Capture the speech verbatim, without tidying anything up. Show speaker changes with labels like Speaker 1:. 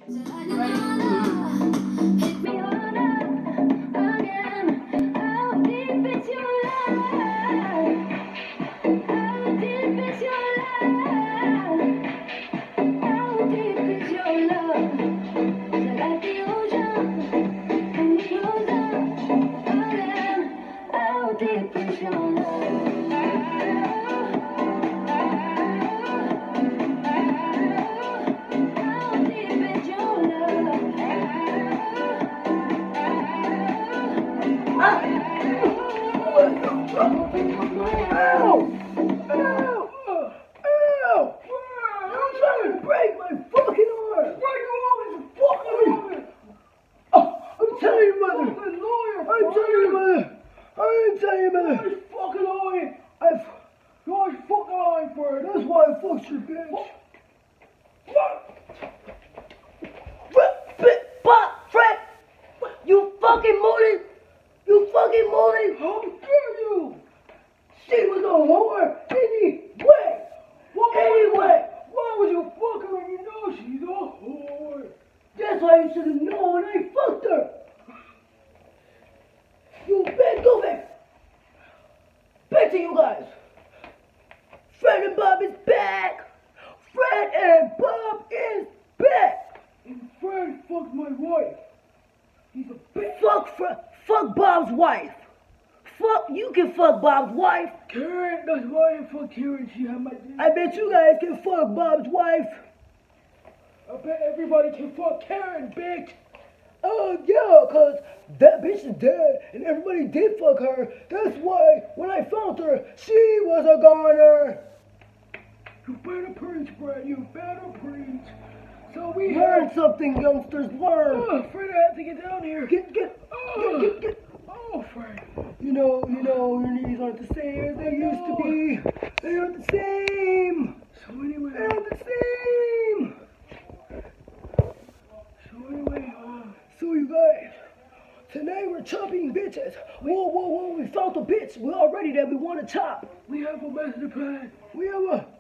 Speaker 1: That's why I fucked your bitch.
Speaker 2: Fred, you fucking molly, you fucking molly.
Speaker 1: How dare you? She was a whore anyway. Anyway, why would you fuck her when you know she's a whore? That's why you should have known I fucked her. You big goofy. Back to you guys. Fred and Bob is back. Fred and Bob is back. And Fred fucked my wife. He's a bitch.
Speaker 2: Fuck Fred. Fuck Bob's wife. Fuck, you can fuck Bob's wife.
Speaker 1: Karen, that's why I fucked Karen. She had my dick.
Speaker 2: I bet you guys can fuck Bob's wife.
Speaker 1: I bet everybody can fuck Karen, bitch.
Speaker 2: Oh, yeah, because that bitch is dead, and everybody did fuck her. That's why, when I found her, she was a goner.
Speaker 1: You better preach, Brad. You better preach. So we
Speaker 2: Learn
Speaker 1: had...
Speaker 2: something, youngsters. Learn.
Speaker 1: Oh, Fred, I have to get down here.
Speaker 2: Get, get,
Speaker 1: oh.
Speaker 2: get, get, get.
Speaker 1: Oh, Fred.
Speaker 2: You know, you know, your knees aren't the same as they used to be. They aren't the same.
Speaker 1: So anyway...
Speaker 2: They aren't the same.
Speaker 1: So anyway, uh...
Speaker 2: So you guys, tonight we're chopping bitches. Whoa, whoa, whoa, we found a bitch. We're all ready that we want to chop.
Speaker 1: We have a master plan.
Speaker 2: We have a